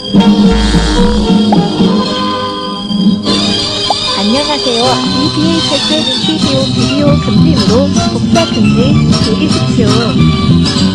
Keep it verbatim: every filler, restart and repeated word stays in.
안녕하세요. 이 비에이치에스 스튜디오 비디오 금지으로 복사 금지. 즐기십시오.